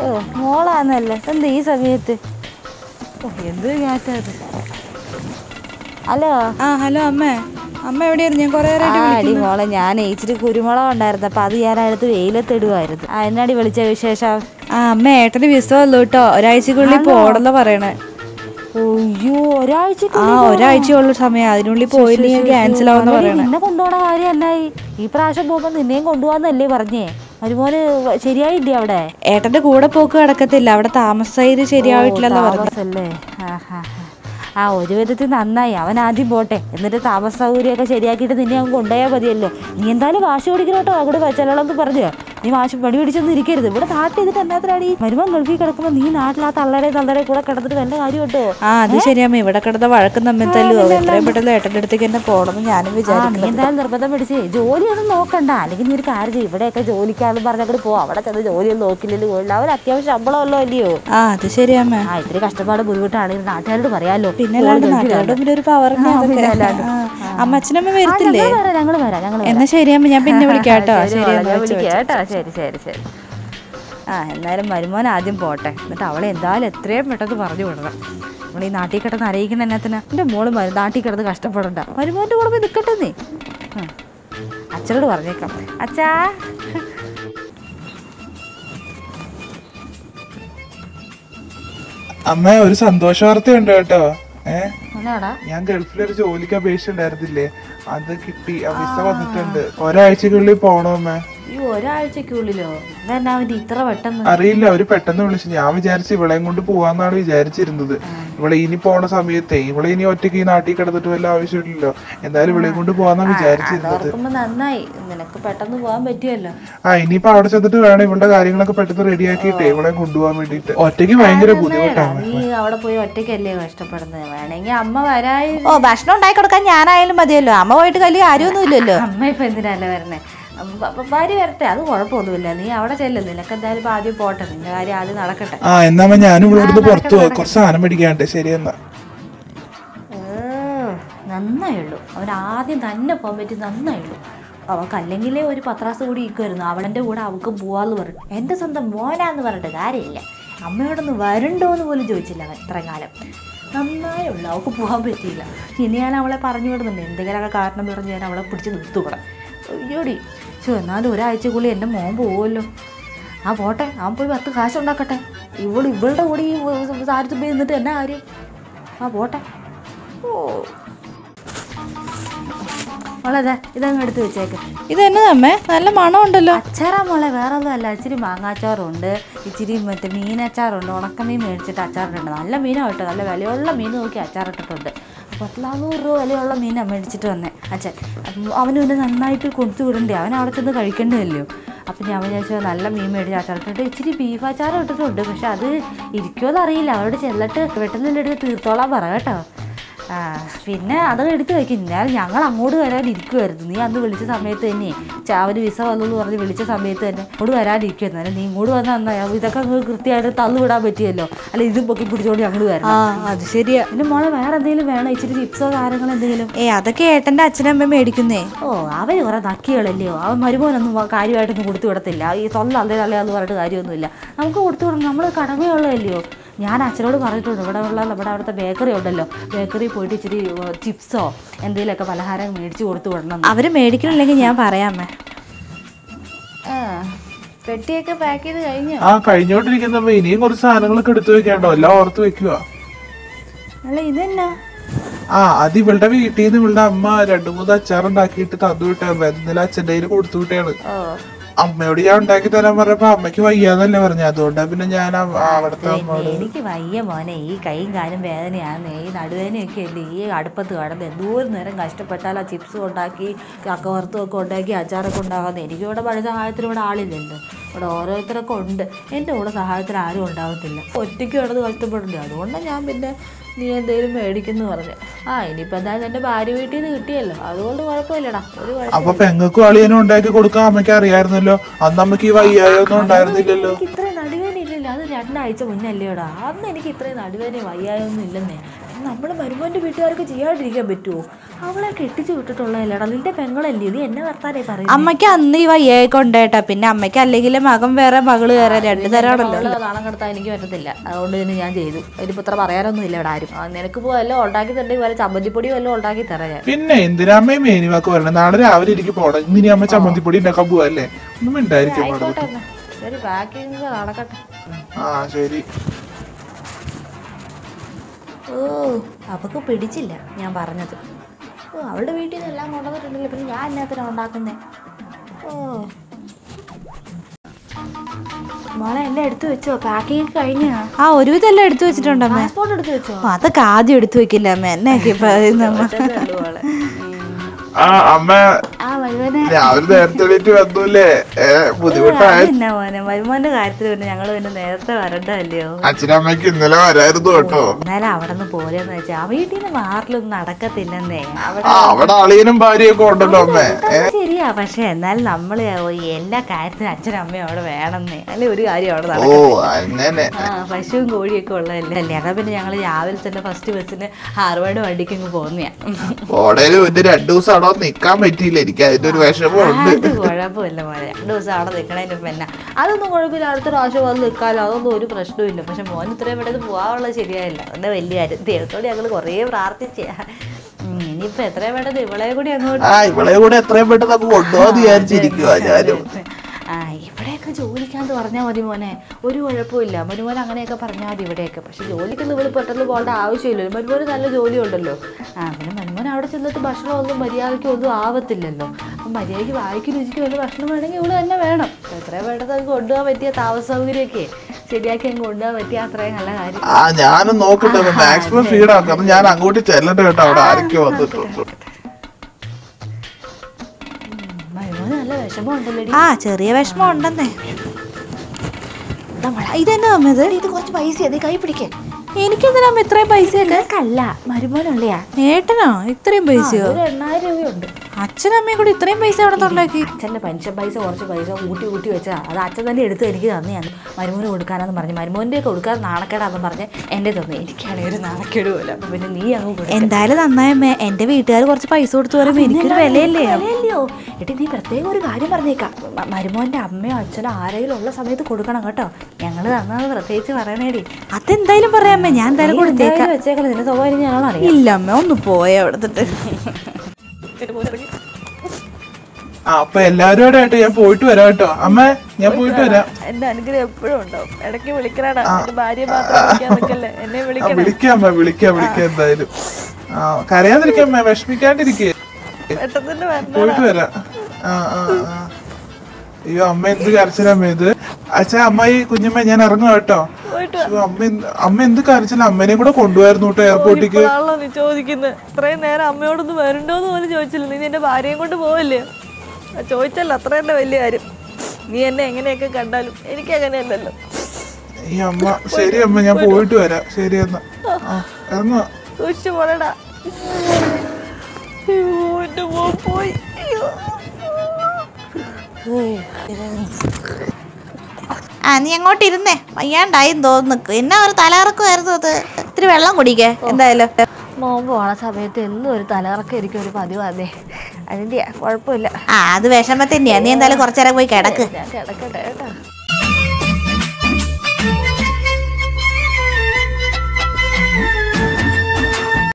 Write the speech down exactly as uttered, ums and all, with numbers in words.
ഓ മോളാന്നല്ലേ എന്താ ഈ സമയത്ത്? ഓ എന്ത് ഞാറ്റത്. ഹലോ. ആ ഹലോ അമ്മേ. അമ്മ എവിടെയായിരുന്നു? ഞാൻ കുറേ അടി മോളെ, ഞാൻ ഇച്ചിരി കുരുമുളക് ഉണ്ടായിരുന്നു, അപ്പം അത് ഞാൻ അടുത്ത് വെയിലത്തിടുമായിരുന്നു. ആ എന്നാടി വിളിച്ച വിശേഷം? ആ അമ്മ ഏട്ടന് വിസ വന്നു കേട്ടോ. ഒരാഴ്ചക്കുള്ളിൽ പോണെന്ന് പറയണേ. അയ്യോ ഒരാഴ്ച? ആ ഒരാഴ്ചയുള്ള സമയം, അതിനുള്ളിൽ പോയില്ലെങ്കിൽ ക്യാൻസൽ ആവുന്ന പറയണേ. നിന്നെ കൊണ്ടുപോകണ കാര്യം എന്നായി? ഈ പ്രാവശ്യം പോകുമ്പോ നിന്നെയും കൊണ്ടുപോകാന്നല്ലേ പറഞ്ഞേ? മരുമോന് ശരിയായില്ലേ അവിടെ? ഏട്ടന്റെ കൂടെ പോക്ക് കിടക്കത്തില്ല, അവിടെ താമസയില് ശരിയായിട്ടില്ലെന്ന് പറഞ്ഞല്ലേ. ആ ഒരു വിധത്തിൽ നന്നായി, അവൻ ആദ്യം പോട്ടെ, എന്നിട്ട് താമസ സൗകര്യമൊക്കെ ശരിയാക്കിയിട്ട് നിന്നെ അവൻ കൊണ്ടുപോയാൽ മതിയല്ലോ. നീ എന്തായാലും വാശി പിടിക്കണം കേട്ടോ, അവിടെ ചിലളെന്ന് പറഞ്ഞു. നീ വാശി പണി പിടിച്ചൊന്നും ഇരിക്കരുത്. ഇവിടെ നാട്ടിൽ ചെയ്തിട്ട് എന്നാത്തിനാടി മരുമൻ ഗൾഫിൽ കിടക്കുമ്പോൾ നീ നാട്ടിൽ ആ തള്ളയുടെ തള്ളയുടെ കൂടെ കിടന്നിട്ട് വല്ല കാര്യം കേട്ടോ. ആ അത് ശരിയാമ്മ, ഇവിടെ കിടന്ന വഴക്കും തമ്മിൽ തല്ലോ. എത്രയും പെട്ടെന്ന് ഏട്ടൻ്റെ അടുത്തേക്ക് എന്നെ പോകണമെന്ന് ഞാനും വിചാരിച്ചു. നീ എന്തായാലും നിർബന്ധം പിടിച്ചേ ജോലിയൊന്നും നോക്കണ്ട. അല്ലെങ്കിൽ നീ ഒരു കാര്യം ചെയ്യും, ഇവിടെയൊക്കെ ജോലിക്കാന്ന് പറഞ്ഞങ്ങോട്ട് പോ. അവിടെ ചെന്ന് ജോലിയൊന്നും നോക്കില്ലല്ലോ, പോയില്ല. അവർ അത്യാവശ്യം ശമ്പളമല്ലോ അല്ലയോ? ആ അത് ശരിയാമ്മ. ആ ഇത്തിരി കഷ്ടപ്പാട് ബുദ്ധിമുട്ടാണ് നാട്ടുകാരോട് പറയാലോ. പിന്നെ അമ്മ അച്ഛനമ്മ വരത്തില്ലേ? ഞങ്ങൾ വരാം ഞങ്ങൾ എന്നാ ശരിയമ്മ, ഞാൻ പിന്നെ വിളിക്കാം കേട്ടോ. കേട്ടോ ശരി ശരി ശരി. ആ എന്നാലും മരുമോൻ ആദ്യം പോട്ടെ, എന്നിട്ട് അവളെ എന്തായാലും എത്രയും പെട്ടെന്ന് പറഞ്ഞു വിടണം. നമ്മൾ ഈ നാട്ടിൽ കിടന്ന് അറിയിക്കണം എന്നാത്തിനാ? എൻ്റെ മോള് നാട്ടിൽ കിടന്ന് കഷ്ടപ്പെടണ്ട, മരുമോൻ്റെ കൂടെ പോയി നിൽക്കട്ടെ. നീ അച്ഛനോട് പറഞ്ഞേക്കാം. അച്ഛാ അമ്മ ഒരു സന്തോഷ വാർത്തയുണ്ട് കേട്ടോ. ഏഹ് ഞാൻ ഗൾഫിലൊരു ജോലിക്ക് അപേക്ഷ ഉണ്ടായിരുന്നില്ലേ, അത് കിട്ടി. വിസ വന്നിട്ടുണ്ട്. ഒരാഴ്ചക്കുള്ളിൽ പോണോമ്മേ. ഈ ഒരാഴ്ചക്കുള്ളിലോ? അതെന്നാ ഇത്ര പെട്ടെന്ന്? അറിയില്ല, അവര് പെട്ടെന്ന് വിളിച്ചു. ഞാൻ വിചാരിച്ചു ഇവളെയും കൊണ്ട് പോവാന്നാണ് വിചാരിച്ചിരുന്നത്. ഇവളെ ഇനി പോണ സമയത്തെ ഇവളെ ഇനി ഒറ്റയ്ക്ക് ഈ നാട്ടിൽ കിടന്നിട്ട് വല്ല ആവശ്യമില്ലല്ലോ, എന്തായാലും ഇവളെയും കൊണ്ട് പോവാന്നാണ് വിചാരിച്ചിരുന്നത്. നന്നായി, നിനക്ക് പെട്ടെന്ന് പോകാൻ പറ്റിയല്ലോ. ആ ഇനിയിപ്പോ അവിടെ ചെന്നിട്ട് വേണം ഇവളുടെ കാര്യങ്ങളൊക്കെ പെട്ടെന്ന് റെഡിയാക്കിയിട്ടേ ഇവളെ കൊണ്ടുപോകാൻ വേണ്ടിട്ട്. ഒറ്റയ്ക്ക് ഭയങ്കര ബുദ്ധിമുട്ടാണ്. നീ അവിടെ പോയി ഒറ്റയ്ക്കല്ലേ കഷ്ടപ്പെടുന്നത്? വേണമെങ്കിൽ അമ്മ വരായി. ഓ ഭക്ഷണം ഉണ്ടാക്കി കൊടുക്കാൻ ഞാനായാലും മതിയല്ലോ, അമ്മ പോയിട്ട് വലിയ കാര്യമൊന്നും ഇല്ലല്ലോ. അമ്മ ഇപ്പൊ എന്തിനല്ലേ വരണേ? ഭാര്യ വരട്ടെ, അത് കുഴപ്പമൊന്നുമില്ല. നീ അവിടെ ചെല്ലും, നിനക്ക് എന്തായാലും ആദ്യം പോട്ടെ, നിന്റെ കാര്യം ആദ്യം നടക്കട്ടെ. ആ എന്നാ ഞാനും ഇവിടെ പുറത്തു പോവാ, കുറച്ച് സാധനം മേടിക്കാണ്ട്. ശരി എന്നാ. നന്നായുള്ളൂ, അവൻ ആദ്യം തന്നെ പോകാൻ പറ്റി, നന്നായുള്ളൂ. അവൾക്ക് അല്ലെങ്കിലേ ഒരു പത്രാസ് കൂടി ഇരിക്കുമായിരുന്നു. അവളെൻ്റെ കൂടെ അവൾക്ക് പോവാന്ന് പറഞ്ഞു. എൻ്റെ സ്വന്തം മോനാന്ന് പറഞ്ഞിട്ട് കാര്യമില്ല. അമ്മയോടൊന്ന് വരണ്ടോ എന്ന് പോലും ചോദിച്ചില്ല അവൻ ഇത്രയും കാലം. നന്നായുള്ളൂ, അവൾക്ക് പോകാൻ പറ്റിയില്ല. ഇനി ഞാൻ അവളെ പറഞ്ഞു വിടുന്നുണ്ട്, എന്തെങ്കിലുമൊക്കെ കാരണം പറഞ്ഞ് ഞാൻ അവളെ പിടിച്ച് നിർത്തുകൂടെ. അയ്യോടി ചോ, എന്നാലും ഒരാഴ്ചക്കുള്ളിൽ എൻ്റെ മോൻ പോവുമല്ലോ. ആ പോട്ടെ, അവൻ പോയി പത്ത് കാശ് ഉണ്ടാക്കട്ടെ. ഇവൾ ഇവളുടെ കൂടി ഈ സാരത്ത് പോയി നിന്നിട്ട് എന്നാ കാര്യം? ആ പോട്ടെ. ഓ മോളെ ഇതങ്ങ് എടുത്ത് വെച്ചേക്ക്. ഇത് എന്നതമ്മേ, നല്ല മണം ഉണ്ടല്ലോ. അച്ചാറാ മോളെ, വേറെ ഒന്നും അല്ല. ഇച്ചിരി മാങ്ങാച്ചാറുണ്ട്, ഇച്ചിരി മറ്റേ മീനച്ചാറുണ്ട്, ഉണക്കമീൻ മേടിച്ചിട്ട് അച്ചാറിട്ടുണ്ട്. നല്ല മീനാണ് കേട്ടോ, നല്ല വിലയുള്ള മീൻ നോക്കി അച്ചാറിട്ടിട്ടുണ്ട്. പത്ത് നാനൂറ് രൂപ വിലയുള്ള മീനാണ് മേടിച്ചിട്ട് വന്നേ അച്ഛൻ. അവന് പിന്നെ നന്നായിട്ട് കൊടുത്തു വിടണ്ടേ, അവൻ അവിടെ ചെന്ന് കഴിക്കേണ്ടതല്ലോ. അപ്പം ഞാൻ വിചാരിച്ചാൽ നല്ല മീൻ മേടിച്ച് അച്ചാറിട്ടിട്ട് ഇച്ചിരി ബീഫ് അച്ചാറും ഇട്ടിട്ടുണ്ട്. പക്ഷെ അത് ഇരിക്കുമോയെന്ന് അറിയില്ല, അവിടെ ചെന്നിട്ട് പെട്ടെന്ന് എടുത്ത് തീർത്തോളാൻ പറ കേട്ടോ. ആ പിന്നെ അത് എടുത്ത് വയ്ക്കും. ഞാൻ ഞങ്ങൾ അങ്ങോട്ട് വരാൻ ഇരിക്കുമായിരുന്നു. നീ അന്ന് വിളിച്ച സമയത്ത് തന്നെ ചാവന് വിസ വന്നു പറഞ്ഞ് വിളിച്ച സമയത്ത് തന്നെ അങ്ങോട്ട് വരാനിരിക്കുമായിരുന്നു. അല്ലെ നീ ഇങ്ങോട്ട് വന്നാൽ നന്നായി, ഇതൊക്കെ അങ്ങ് കൃത്യമായിട്ട് തള്ളു വിടാൻ പറ്റിയല്ലോ. അല്ല ഇതും പൊക്കി പിടിച്ചോണ്ട് ഞങ്ങൾ വരാം. ആ അത് ശരിയാ. പിന്നെ മോളെ വേറെ എന്തെങ്കിലും വേണോ? ഇച്ചിരി ചിപ്സോ കാര്യങ്ങളോ എന്തെങ്കിലും? ഏ അതൊക്കെ ഏട്ടൻ്റെ അച്ഛനമ്മ മേടിക്കുന്നേ. ഓ അവർ കുറെ നക്കികളല്ലയോ, അവൻ മരുമോനൊന്നും കാര്യമായിട്ടൊന്നും കൊടുത്തു വിടത്തില്ല. ഈ തൊല്ല അല്ലേ തള്ളയാന്ന് പറഞ്ഞിട്ട് കാര്യമൊന്നുമില്ല. നമുക്ക് കൊടുത്തു വിടണം, നമ്മൾ കടമയുള്ളതല്ലയോ. ഞാൻ അച്ഛനോട് പറഞ്ഞിട്ടുണ്ട്, ഇവിടെ ഉള്ള നമ്മുടെ അവിടുത്തെ ബേക്കറി ഉണ്ടല്ലോ, ബേക്കറി പോയിട്ട് ഇച്ചിരി ചിപ്സോ എന്തെങ്കിലുമൊക്കെ പലഹാരം മേടിച്ച് കൊടുത്തു വിടണം. അവർ മേടിക്കണില്ലെങ്കിൽ ഞാൻ പറയാമേ. ആ പെട്ടിയൊക്കെ പാക്ക് ചെയ്ത് കഴിഞ്ഞു? ആ കഴിഞ്ഞോണ്ടിരിക്കുന്ന ഇനിയും കുറച്ച് സാധനങ്ങളൊക്കെ എടുത്തു വെക്കാണ്ടോ, എല്ലാം ഓർത്ത് വെക്കുക. അല്ല ഇതെന്നാ? ആ അത് ഇവളുടെ വീട്ടിൽ നിന്ന് ഇവളുടെ അമ്മ രണ്ടു മൂന്ന് അച്ചാറുണ്ടാക്കിയിട്ട് തന്നു വിട്ടാ. ഇന്നലെ അച്ഛൻ്റെ കയ്യിൽ കൊടുത്തു വിട്ടാണ്. അമ്മയോട് ഞാൻ ഉണ്ടാക്കി തരാൻ പറഞ്ഞപ്പോ അമ്മയ്ക്ക് വയ്യാന്നല്ലേ പറഞ്ഞു, അതുകൊണ്ടാ പിന്നെ ഞാൻ അവിടുത്തെ അമ്മയോട്. എനിക്ക് വയ്യ മോനെ, ഈ കൈയും കാലും വേദനയാണ്, ഈ നടുവേദനയൊക്കെ അല്ലേ. ഈ അടുപ്പത്ത് കടന്ന് എന്തോരം നേരം കഷ്ടപ്പെട്ടാൽ ആ ചിപ്സും ഉണ്ടാക്കി ചക്ക വറുത്തും ഒക്കെ ഉണ്ടാക്കി അച്ചാറൊക്കെ ഉണ്ടാകുന്നത്. എനിക്കിവിടെ പഴയ സഹായത്തിന് ഇവിടെ ആളില്ലല്ലോ, ഇവിടെ ഓരോരുത്തരൊക്കെ ഉണ്ട്. എൻ്റെ കൂടെ സഹായത്തിന് ആരും ഉണ്ടാകത്തില്ല, ഒറ്റയ്ക്ക് കിടന്ന് കഷ്ടപ്പെടില്ല. അതുകൊണ്ടാണ് ഞാൻ പിന്നെ നീ എന്തെങ്കിലും മേടിക്കുന്നു പറഞ്ഞു. ആ ഇനിയിപ്പോൾ എന്തായാലും എൻ്റെ ഭാര്യ വീട്ടിൽ നിന്ന് കിട്ടിയല്ലോ, അതുകൊണ്ട് കുഴപ്പമില്ലടാ. ഒരു അപ്പൊ പെങ്ങൾക്കും അളിയനും ഉണ്ടാക്കി കൊടുക്കാൻ അമ്മയ്ക്ക് അറിയായിരുന്നല്ലോ, അന്ന് അമ്മക്ക് ഈ വയ്യായൊന്നും ഉണ്ടായിരുന്നില്ലല്ലോ. എനിക്ക് ഇത്രയും നടുവേദന ഇല്ലല്ലോ, അത് രണ്ടാഴ്ച മുന്നല്ലേടാ. അന്ന് എനിക്ക് ഇത്രയും നടുവേദന വയ്യായൊന്നും ഇല്ലെന്നേ. നമ്മൾ മരുമോൻ്റെ വീട്ടുകാർക്ക് ചെയ്യാണ്ടിരിക്കാൻ പറ്റുമോ? അവളെ കെട്ടിച്ചു വിട്ടിട്ടുള്ളതല്ലേടാ, നിന്റെ പെങ്ങളല്ലേ, നീ എന്നെ വർത്താനേ പറയും. അമ്മയ്ക്ക് അന്ന് ഈ വയ്യായൊക്കെ ഉണ്ടേട്ടാ. പിന്നെ അമ്മയ്ക്ക് അല്ലെങ്കിൽ മകൻ വേറെ മകള് വേറെ രണ്ട് തരാണല്ലോ. നാളെ കിടത്താൻ എനിക്ക് പറ്റത്തില്ല, അതുകൊണ്ട് തന്നെ ഞാൻ ചെയ്തു. അതിനിപ്പോ ഇത്ര പറയാനൊന്നും ഇല്ല ഇവിടെ ആരും. നിനക്ക് പോ വല്ലതും ഉണ്ടാക്കി തരണ്ടെങ്കിൽ വല്ല ചമ്മന്തിപ്പൊടി വല്ലതും ഉണ്ടാക്കി തരാം ഞാൻ. പിന്നെ എന്തിനാമ്മ മേനിവാക്ക് വരണം? നാളെ രാവിലെ എനിക്ക് പോണം. ഇന്നിനി അമ്മ ചമ്മന്തിപ്പൊടി ഉണ്ടാക്കാൻ പോവല്ലേ? ഒന്നും ഉണ്ടായിരിക്കും. ശരി, പാക്കിങ് നടക്കട്ടെ. ആ ശരി. ഓ അവക്ക് പിടിച്ചില്ല ഞാൻ പറഞ്ഞത്. ഓ അവളുടെ വീട്ടിൽ നിന്ന് എല്ലാം കൊണ്ടുവന്നിട്ടുണ്ടല്ലോ, പിന്നെ ഞാൻ എന്നാത്തിനാ ഉണ്ടാക്കുന്നേ? ഓ മോളെ എല്ലാം എടുത്തു വെച്ചോ? പാക്കിങ് കഴിഞ്ഞാ? ആ ഒരുവിധം എല്ലാം എടുത്തു വെച്ചിട്ടുണ്ട് അമ്മ. പാസ്പോർട്ട് എടുത്തു വെച്ചോ? അതൊക്കെ ആദ്യം എടുത്തു വെക്കില്ല അമ്മ, എന്നൊക്കെ ഇപ്പൊ ആ അമ്മ ആ വരുമാനെ രാവിലെ നേരത്തെ എണീറ്റ് വന്നൂല്ലേ? ബുദ്ധിമുട്ടായി. പിന്നെ മോനെ വരുമാന്റെ കാര്യത്തിൽ പിന്നെ ഞങ്ങള് പിന്നെ നേരത്തെ വരണ്ടല്ലയോ? അച്ഛനമ്മയ്ക്ക് ഇന്നലെ വരായിരുന്നു കേട്ടോ. എന്നാലും അവിടെ നിന്ന് പോലെന്ന് വെച്ചാ ആ വീട്ടിൽ നിന്ന് മാറിലൊന്നും നടക്കത്തില്ലെന്നേ. ആ അവിടെ അളിയനും ഭാര്യയൊക്കെ ഉണ്ടല്ലോ അമ്മേ. ശരിയാ, പക്ഷെ എന്നാലും നമ്മള് എല്ലാ കാര്യത്തിനും അച്ഛനും അമ്മയും അവിടെ വേണമെന്നേ. അല്ലെ ഒരു കാര്യം അവിടെ ഓ അങ്ങനെ. ആ പശുവും കോഴിയൊക്കെ ഉള്ളതല്ലേ അല്ലേ? അതാ പിന്നെ ഞങ്ങള് രാവിലെ തന്നെ ഫസ്റ്റ് ബസ്സിന് ഹാർവാർഡ് വണ്ടിക്ക് ഇങ്ങ് പോകുന്നയാ. ഓടയില് പിന്നെ രണ്ടു ദിവസം അവിടെ നിക്കാൻ പറ്റിയില്ല, എനിക്ക് അതിന്റെ ഒരു വിഷമമുണ്ട്. അത് കുഴപ്പമില്ല മോനെ, രണ്ടു ദിവസം അവിടെ നിൽക്കണതിന്റെ പിന്നെ അതൊന്നും കുഴപ്പമില്ല. അടുത്ത പ്രാവശ്യം വന്ന് നിൽക്കാലോ, അതൊന്നും ഒരു പ്രശ്നമില്ല. പക്ഷെ മോൻ ഇത്രയും പെട്ടെന്ന് പോകാനുള്ളത് ശരിയായില്ല, അതുകൊണ്ട് വലിയ കാര്യം. ദൈവത്തോട് ഞങ്ങൾ കുറേ പ്രാർത്ഥിച്ചേ. ഇനിയിപ്പോ എത്രയും പെട്ടെന്ന് ഇവളെ കൂടി അങ്ങോട്ട് ആ ഇവളെ കൂടെ എത്രയും പെട്ടെന്ന് അങ്ങ് കൊണ്ടുപോകാൻ വിചാരിച്ചിരിക്കുവാ ഞാനും. ആ ഇവിടെയൊക്കെ ജോലിക്കാന്ന് പറഞ്ഞാൽ മതി മോനെ, ഒരു കുഴപ്പമില്ല. മരുമോൻ അങ്ങനെയൊക്കെ പറഞ്ഞാൽ മതി ഇവിടെയൊക്കെ. പക്ഷെ ജോലിക്കൊന്നും ഇവിടെ പെട്ടെന്ന് പോകേണ്ട ആവശ്യമില്ലല്ലോ, മരുമോന് നല്ല ജോലി ഉണ്ടല്ലോ. ആ പിന്നെ മരുമോൻ അവിടെ ചെന്നിട്ട് ഭക്ഷണം ഒന്നും മര്യാദയ്ക്ക് ഒന്നും ആവത്തില്ലല്ലോ. അപ്പം മര്യാദയ്ക്ക് വായിക്കും രുചിക്കും വല്ല ഭക്ഷണം വേണമെങ്കിൽ ഇവിടെ തന്നെ വേണം. എത്രയും പെട്ടെന്ന് അത് കൊണ്ടുപോകാൻ പറ്റിയ താമസ സൗകര്യമൊക്കെ ശരിയാക്കി അങ്ങ് കൊണ്ടുപോകാൻ പറ്റിയ അത്രയും നല്ല കാര്യം. ആ ഞാനും നോക്കട്ടെ, മാക്സിമം സ്പീഡ് ആക്കാം. ഞാൻ അങ്ങോട്ട് ചെല്ലട്ടെ കേട്ടോ, അവിടെ ആരൊക്കെ വന്നിട്ടുണ്ട്. നല്ല വിഷമം ഉണ്ടല്ലോ. ആ ചെറിയ വിഷമം ഉണ്ടെന്നേ. ഇതെന്നാ അമ്മ ഇത്? ഇത് കുറച്ച് പൈസ അതേ കൈ പിടിക്കേ. എനിക്കെന്തിനാ അമ്മ ഇത്രയും പൈസയൊക്കെ? അല്ല മരുമോനുള്ളയാ. ഏട്ടനോ ഇത്രയും പൈസയോ? ഒരു എണ്ണായിരം രൂപയുണ്ട്. അച്ഛനമ്മയും കൂടി ഇത്രയും പൈസ അവിടെ ഉണ്ടാക്കി? അച്ഛൻ്റെ പെൻഷൻ പൈസ കുറച്ച് പൈസ കൂട്ടി കൂട്ടി വെച്ചാൽ അത് അച്ഛൻ തന്നെ എടുത്ത് എനിക്ക് തന്നെയാണ്. മരുമോന് കൊടുക്കാനാന്ന് പറഞ്ഞു, മരുമോൻ്റെ ഒക്കെ കൊടുക്കാൻ നാണക്കേടാന്ന് പറഞ്ഞ് എൻ്റെ തന്നെ. എനിക്കാണെങ്കിൽ ഒരു നാണക്കേട് പോലെ. അപ്പം പിന്നെ നീ അങ്ങ് എന്തായാലും നന്നായമ്മേ. എൻ്റെ വീട്ടുകാർ കുറച്ച് പൈസ കൊടുത്തു പറയുമ്പോൾ എനിക്കൊരു വിലയല്ലേ? വിലയല്ലയോ ഏട്ടി, നീ പ്രത്യേകം ഒരു കാര്യം പറഞ്ഞേക്കാം. മരുമോൻ്റെ അമ്മയോ അച്ഛനോ ആരെങ്കിലും ഉള്ള സമയത്ത് കൊടുക്കണം കേട്ടോ. ഞങ്ങൾ തന്നത് പ്രത്യേകിച്ച് പറയണേടി. അതെന്തായാലും പറയാമേ, ഞാൻ എന്തായാലും കൊടുത്തേക്കാം. വെച്ചേക്കാം, നിന്റെ സ്വഭാവം ഞാനോ അറിയാം. ഇല്ല അമ്മ, ഒന്ന് പോയ അവിടത്തിട്ട്. ആ അപ്പൊ എല്ലാരും കൂടെ ആയിട്ട് ഞാൻ പോയിട്ട് വരാം കേട്ടോ. അമ്മ ഞാൻ പോയിട്ട് വരാം. എന്റെ അനുഗ്രഹം എപ്പോഴും ഉണ്ടാവും. ഇടയ്ക്ക് വിളിക്കണടാ, ഭാര്യ മാത്രം എന്നെ വിളിക്കണം. വിളിക്കാം അമ്മ, വിളിക്കാം വിളിക്കാം എന്തായാലും. ആ കരയാതിരിക്കാം അമ്മ, വിഷമിക്കാണ്ടിരിക്കേ. പോയിട്ട് വരാം. ആ ആ ആ അയ്യോ അമ്മ എന്ത് കരച്ചിലമ്മ ഇത്. അച്ഛാ അമ്മായി കുഞ്ഞമ്മ ഞാൻ ഇറങ്ങും കേട്ടോ. അമ്മ അമ്മ എന്ത് കരച്ചില്ല, അമ്മേനെ കൂടെ കൊണ്ടുപോയിരുന്നു കേട്ടോ എയർപോർട്ടിലേക്ക്. നീ ചോദിക്കുന്നത് ഇത്രയും നേരം അമ്മയോടൊന്ന് വരണ്ടോന്ന് പോലും ചോദിച്ചില്ല. നീ എന്റെ ഭാര്യയും കൊണ്ട് പോവല്ലേ? ചോദിച്ചല്ലോ, അത്ര തന്നെ വലിയ കാര്യം. നീ എന്നെ എങ്ങനെയൊക്കെ കണ്ടാലും എനിക്ക് അങ്ങനെയല്ലല്ലോ. ഈ അമ്മ ശരി അമ്മ, ഞാൻ പോയിട്ട് വരാം. ശരി എന്നാ ഇറങ്ങുക. സൂക്ഷിച്ചു പോണടാ. എന്റെ മോൻ പോയി. ആ നീ അങ്ങോട്ട് ഇരുന്നേ, വയ്യാണ്ടായെന്ന് തോന്നുന്നു. എന്നാ ഒരു തലകറക്കമായിരുന്നു അത്. ഇത്തിരി വെള്ളം കുടിക്കേ എന്തായാലും. മോൻ പോണ സമയത്ത് എന്നും ഒരു തലകറക്കം എനിക്ക് ഒരു പതിവ്. അതെ അതിന്റെ കുഴപ്പമില്ല. ആ അത് വിഷമത്തിന്റെയാ. നീ എന്തായാലും കുറച്ചേരം പോയി കിടക്ക്. ഞാൻ കിടക്കട്ടെ കേട്ടോ.